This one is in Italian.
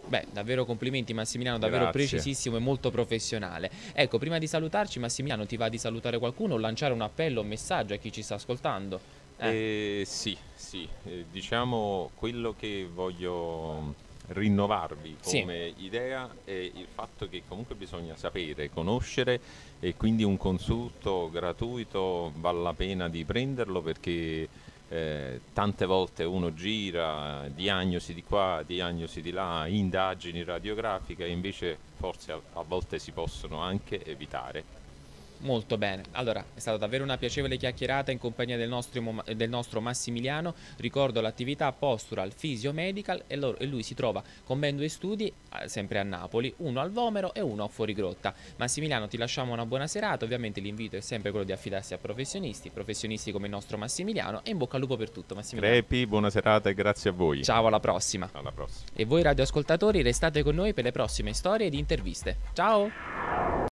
Beh, davvero complimenti Massimiliano, davvero Grazie. precisissimo e molto professionale. Ecco, prima di salutarci Massimiliano, ti va di salutare qualcuno o lanciare un appello, un messaggio a chi ci sta ascoltando? Sì, sì, diciamo quello che voglio rinnovarvi Sì. come idea è il fatto che comunque bisogna sapere, conoscere e quindi un consulto gratuito vale la pena di prenderlo perché tante volte uno gira, diagnosi di qua, diagnosi di là, indagini radiografiche e invece forse a volte si possono anche evitare. Molto bene, allora è stata davvero una piacevole chiacchierata in compagnia del nostro Massimiliano. Ricordo l'attività Postural Physio Medical e lui si trova con ben due studi, sempre a Napoli, uno al Vomero e uno a Fuorigrotta. Massimiliano, ti lasciamo una buona serata, ovviamente l'invito è sempre quello di affidarsi a professionisti come il nostro Massimiliano, e in bocca al lupo per tutto Massimiliano. Crepi, buona serata e grazie a voi. Ciao, alla prossima. Alla prossima. E voi radioascoltatori restate con noi per le prossime storie ed interviste. Ciao!